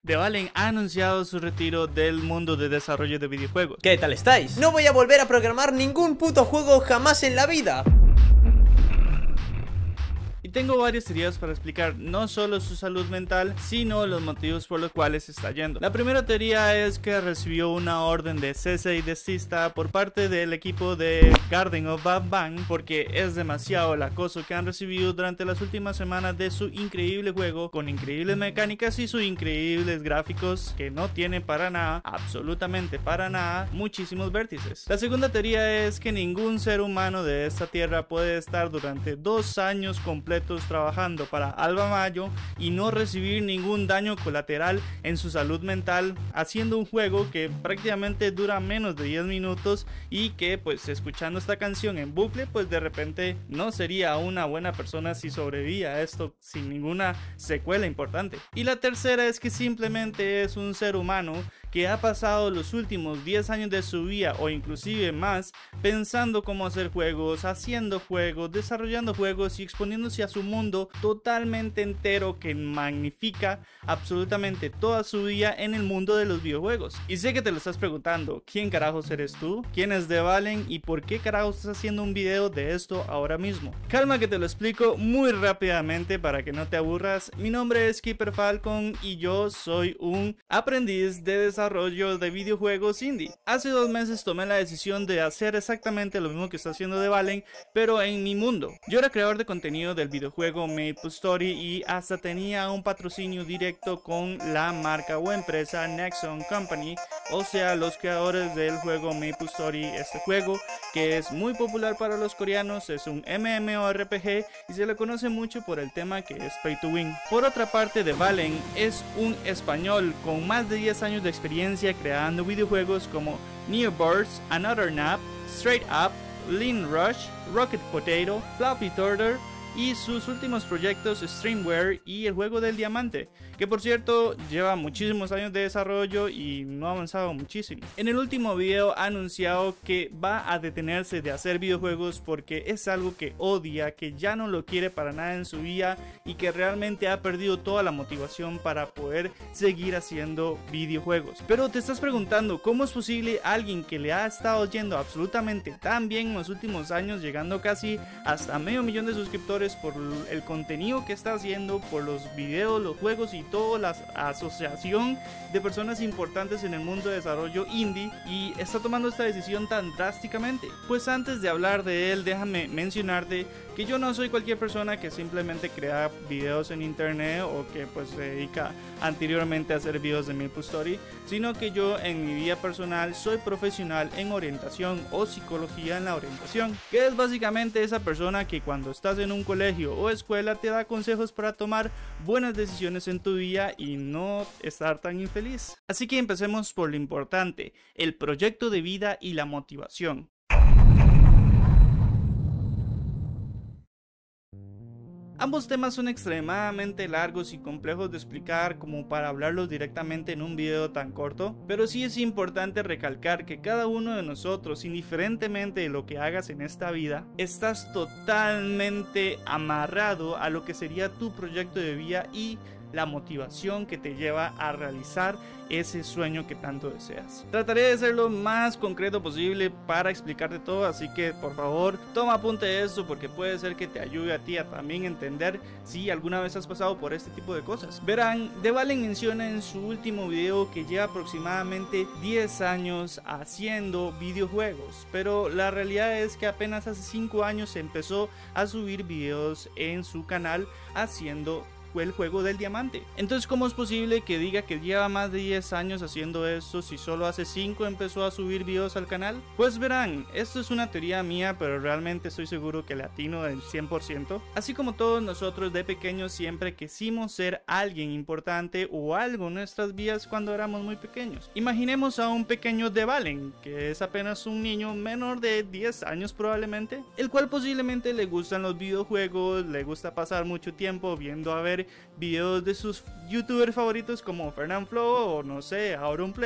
Devalen ha anunciado su retiro del mundo de desarrollo de videojuegos. ¿Qué tal estáis? No voy a volver a programar ningún puto juego jamás en la vida. Y tengo varias teorías para explicar no solo su salud mental, sino los motivos por los cuales está yendo. La primera teoría es que recibió una orden de cese y desista por parte del equipo de Garden of Bad Bang, porque es demasiado el acoso que han recibido durante las últimas semanas de su increíble juego, con increíbles mecánicas y sus increíbles gráficos que no tiene para nada, absolutamente para nada, muchísimos vértices. La segunda teoría es que ningún ser humano de esta tierra puede estar durante 2 años completos trabajando para Alba Mayo y no recibir ningún daño colateral en su salud mental haciendo un juego que prácticamente dura menos de 10 minutos y que pues escuchando esta canción en bucle pues de repente no sería una buena persona si sobrevivía a esto sin ninguna secuela importante. Y la tercera es que simplemente es un ser humano que ha pasado los últimos 10 años de su vida o inclusive más pensando cómo hacer juegos, haciendo juegos, desarrollando juegos y exponiéndose a su mundo totalmente entero que magnifica absolutamente toda su vida en el mundo de los videojuegos. Y sé que te lo estás preguntando, ¿quién carajos eres tú? ¿Quién es Devalen? ¿Y por qué carajos estás haciendo un video de esto ahora mismo? Calma que te lo explico muy rápidamente para que no te aburras. Mi nombre es Keeper Falcon y yo soy un aprendiz de desarrollo de videojuegos indie. Hace 2 meses tomé la decisión de hacer exactamente lo mismo que está haciendo Devalen, pero en mi mundo. Yo era creador de contenido del videojuego MapleStory y hasta tenía un patrocinio directo con la marca o empresa Nexon Company, o sea los creadores del juego MapleStory. Este juego que es muy popular para los coreanos, es un MMORPG y se le conoce mucho por el tema que es Pay to Win. Por otra parte, Devalen es un español con más de 10 años de experiencia creando videojuegos como New Birds, Another Nap, Straight Up, Lean Rush, Rocket Potato, Floppy Turtle y sus últimos proyectos Streamware y el juego del diamante, que por cierto lleva muchísimos años de desarrollo y no ha avanzado muchísimo. En el último video ha anunciado que va a detenerse de hacer videojuegos porque es algo que odia, que ya no lo quiere para nada en su vida y que realmente ha perdido toda la motivación para poder seguir haciendo videojuegos. Pero te estás preguntando, ¿cómo es posible alguien que le ha estado yendo absolutamente tan bien en los últimos años, llegando casi hasta 500.000 de suscriptores por el contenido que está haciendo, por los videos, los juegos y toda la asociación de personas importantes en el mundo de desarrollo indie, y está tomando esta decisión tan drásticamente? Pues antes de hablar de él, déjame mencionarte que yo no soy cualquier persona que simplemente crea videos en internet o que pues se dedica anteriormente a hacer videos de MapleStory, sino que yo en mi vida personal soy profesional en orientación o psicología en la orientación, que es básicamente esa persona que cuando estás en un colegio o escuela te da consejos para tomar buenas decisiones en tu vida y no estar tan infeliz. Así que empecemos por lo importante, el proyecto de vida y la motivación. Ambos temas son extremadamente largos y complejos de explicar como para hablarlos directamente en un video tan corto, pero sí es importante recalcar que cada uno de nosotros, indiferentemente de lo que hagas en esta vida, estás totalmente amarrado a lo que sería tu proyecto de vida y la motivación que te lleva a realizar ese sueño que tanto deseas. Trataré de ser lo más concreto posible para explicarte todo, así que por favor toma apunte de esto porque puede ser que te ayude a ti a también entender si alguna vez has pasado por este tipo de cosas. Verán, Devalen menciona en su último video que lleva aproximadamente 10 años haciendo videojuegos, pero la realidad es que apenas hace 5 años empezó a subir videos en su canal haciendo el juego del diamante. Entonces, ¿cómo es posible que diga que lleva más de 10 años haciendo esto si solo hace 5 empezó a subir videos al canal? Pues verán, esto es una teoría mía, pero realmente estoy seguro que le atino del 100%. Así como todos nosotros de pequeños siempre quisimos ser alguien importante o algo en nuestras vidas cuando éramos muy pequeños. Imaginemos a un pequeño Devalen, que es apenas un niño menor de 10 años probablemente, el cual posiblemente le gustan los videojuegos, le gusta pasar mucho tiempo viendo a ver videos de sus youtubers favoritos como FernanFlow o no sé, Auronplay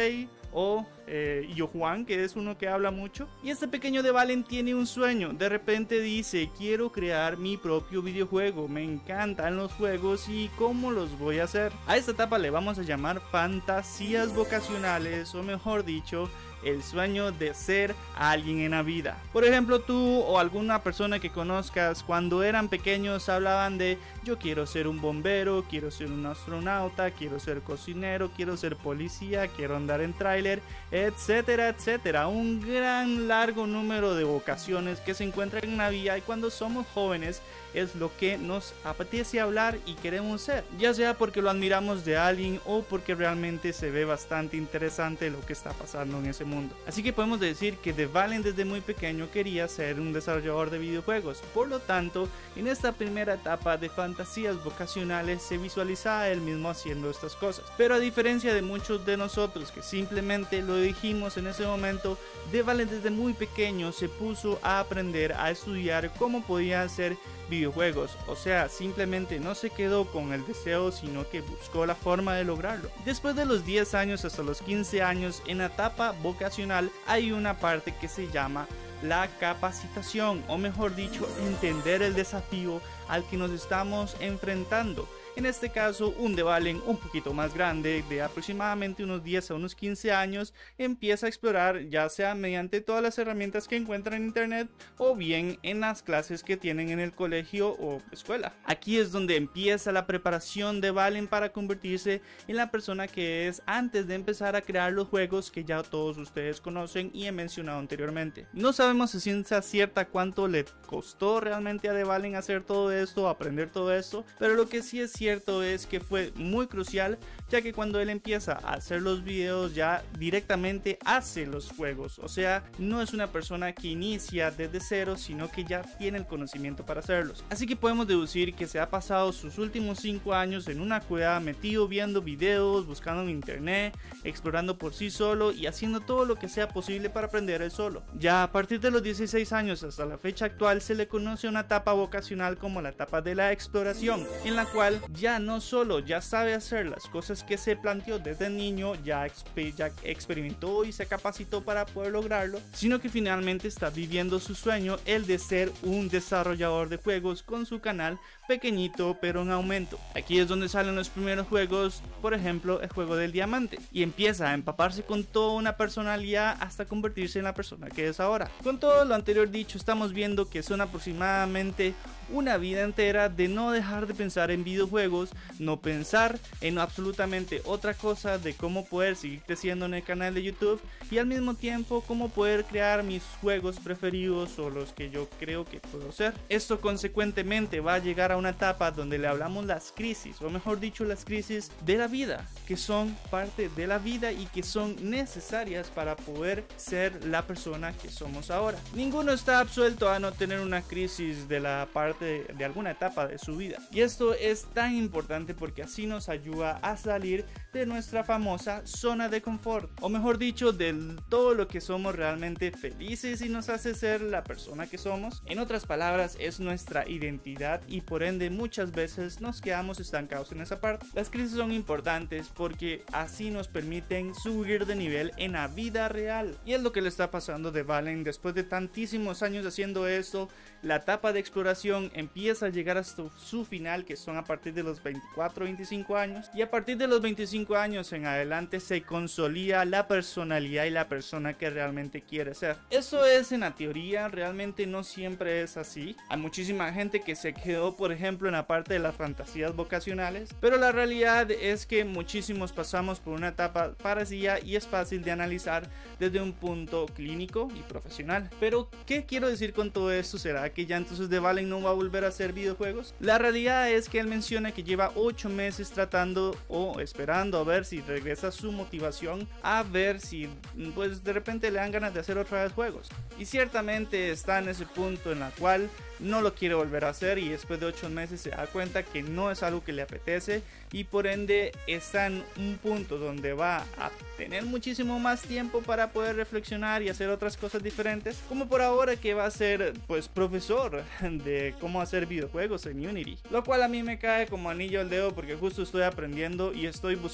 o Yo Juan, que es uno que habla mucho. Y este pequeño de Valen tiene un sueño. De repente dice: quiero crear mi propio videojuego, me encantan los juegos y cómo los voy a hacer. A esta etapa le vamos a llamar fantasías vocacionales, o mejor dicho, el sueño de ser alguien en la vida. Por ejemplo, tú o alguna persona que conozcas, cuando eran pequeños hablaban de: yo quiero ser un bombero, quiero ser un astronauta, quiero ser cocinero, quiero ser policía, quiero andar en tráiler, etcétera, etcétera. Un gran largo número de vocaciones que se encuentran en la vida, y cuando somos jóvenes es lo que nos apetece hablar y queremos ser, ya sea porque lo admiramos de alguien o porque realmente se ve bastante interesante lo que está pasando en ese mundo. Así que podemos decir que The Valen desde muy pequeño quería ser un desarrollador de videojuegos. Por lo tanto, en esta primera etapa de fantasías vocacionales se visualizaba él mismo haciendo estas cosas. Pero a diferencia de muchos de nosotros que simplemente lo dijimos en ese momento, The Valen desde muy pequeño se puso a aprender a estudiar cómo podía hacer videojuegos. O sea, simplemente no se quedó con el deseo, sino que buscó la forma de lograrlo. Después de los 10 años hasta los 15 años, en la etapa vocacional hay una parte que se llama la capacitación, o mejor dicho, entender el desafío al que nos estamos enfrentando. En este caso, un The Valen un poquito más grande, de aproximadamente unos 10 a unos 15 años, empieza a explorar, ya sea mediante todas las herramientas que encuentra en internet o bien en las clases que tienen en el colegio o escuela. Aquí es donde empieza la preparación de Valen para convertirse en la persona que es antes de empezar a crear los juegos que ya todos ustedes conocen y he mencionado anteriormente. No sabemos a ciencia cierta cuánto le costó realmente a The Valen hacer todo esto, aprender todo esto, pero lo que sí es cierto es que fue muy crucial, ya que cuando él empieza a hacer los videos ya directamente hace los juegos. O sea, no es una persona que inicia desde cero, sino que ya tiene el conocimiento para hacerlos. Así que podemos deducir que se ha pasado sus últimos 5 años en una cueva, metido viendo videos, buscando en internet, explorando por sí solo y haciendo todo lo que sea posible para aprender él solo. Ya a partir de los 16 años hasta la fecha actual se le conoce una etapa vocacional como la etapa de la exploración, en la cual ya no solo ya sabe hacer las cosas que se planteó desde niño, ya experimentó y se capacitó para poder lograrlo, sino que finalmente está viviendo su sueño, el de ser un desarrollador de juegos con su canal pequeñito pero en aumento. Aquí es donde salen los primeros juegos, por ejemplo el juego del diamante, y empieza a empaparse con toda una personalidad hasta convertirse en la persona que es ahora. Con todo lo anterior dicho, estamos viendo que son aproximadamente una vida entera de no dejar de pensar en videojuegos, no pensar en absolutamente otra cosa de cómo poder seguir creciendo en el canal de YouTube y al mismo tiempo cómo poder crear mis juegos preferidos o los que yo creo que puedo hacer. Esto consecuentemente va a llegar a una etapa donde le hablamos las crisis, o mejor dicho las crisis de la vida, que son parte de la vida y que son necesarias para poder ser la persona que somos ahora. Ninguno está absuelto a no tener una crisis de la parte de alguna etapa de su vida, y esto es tan importante porque así nos ayuda a salir de nuestra famosa zona de confort, o mejor dicho, de todo lo que somos realmente felices y nos hace ser la persona que somos. En otras palabras, es nuestra identidad y por ende muchas veces nos quedamos estancados en esa parte. Las crisis son importantes porque así nos permiten subir de nivel en la vida real, y es lo que le está pasando a The Valen. Después de tantísimos años haciendo esto, la etapa de exploración empieza a llegar hasta su final, que son a partir de los 24-25 años, y a partir de los 25 años en adelante se consolida la personalidad y la persona que realmente quiere ser. Eso es en la teoría, realmente no siempre es así. Hay muchísima gente que se quedó, por ejemplo, en la parte de las fantasías vocacionales, pero la realidad es que muchísimos pasamos por una etapa parecida y es fácil de analizar desde un punto clínico y profesional. Pero ¿qué quiero decir con todo esto? ¿Será que ya entonces The Valen no va a volver a hacer videojuegos? La realidad es que él menciona que lleva 8 meses tratando o esperando a ver si regresa su motivación, a ver si pues de repente le dan ganas de hacer otra vez juegos, y ciertamente está en ese punto en la cual no lo quiere volver a hacer, y después de 8 meses se da cuenta que no es algo que le apetece, y por ende está en un punto donde va a tener muchísimo más tiempo para poder reflexionar y hacer otras cosas diferentes, como por ahora que va a ser pues profesor de cómo hacer videojuegos en Unity, lo cual a mí me cae como anillo al dedo porque justo estoy aprendiendo y estoy buscando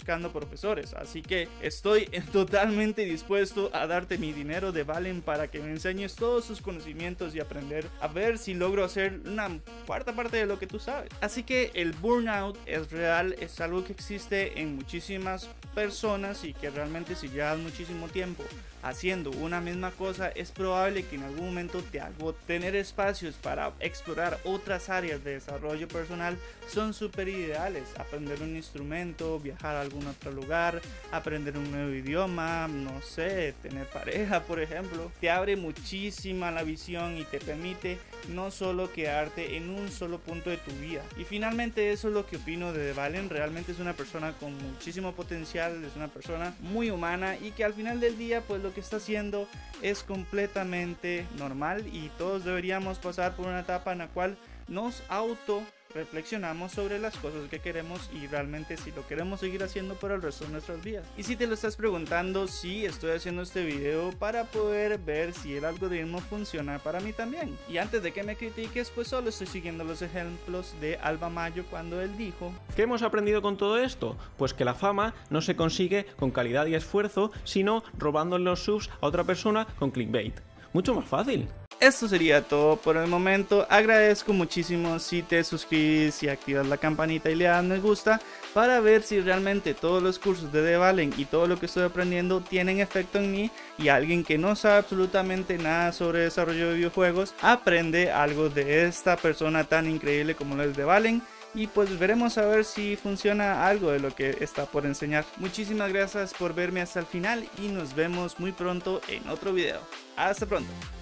buscando profesores, así que estoy totalmente dispuesto a darte mi dinero de Valen para que me enseñes todos sus conocimientos y aprender a ver si logro hacer una cuarta parte de lo que tú sabes. Así que el burnout es real, es algo que existe en muchísimas personas y que realmente si llevas muchísimo tiempo haciendo una misma cosa es probable que en algún momento te agote. Tener espacios para explorar otras áreas de desarrollo personal son súper ideales. Aprender un instrumento, viajar a algún otro lugar, aprender un nuevo idioma, no sé, tener pareja por ejemplo, te abre muchísima la visión y te permite no solo quedarte en un solo punto de tu vida. Y finalmente eso es lo que opino de Valen. Realmente es una persona con muchísimo potencial, es una persona muy humana y que al final del día pues lo que está haciendo es completamente normal y todos deberíamos pasar por una etapa en la cual nos reflexionamos sobre las cosas que queremos y realmente si lo queremos seguir haciendo por el resto de nuestras vidas. Y si te lo estás preguntando, sí, estoy haciendo este video para poder ver si el algoritmo funciona para mí también. Y antes de que me critiques, pues solo estoy siguiendo los ejemplos de Alba Mayo cuando él dijo: ¿qué hemos aprendido con todo esto? Pues que la fama no se consigue con calidad y esfuerzo, sino robando los subs a otra persona con clickbait. Mucho más fácil. Esto sería todo por el momento. Agradezco muchísimo si te suscribes y activas la campanita y le das me gusta para ver si realmente todos los cursos de The Valen y todo lo que estoy aprendiendo tienen efecto en mí y alguien que no sabe absolutamente nada sobre desarrollo de videojuegos aprende algo de esta persona tan increíble como lo es The Valen. Y pues veremos a ver si funciona algo de lo que está por enseñar. Muchísimas gracias por verme hasta el final y nos vemos muy pronto en otro video. Hasta pronto.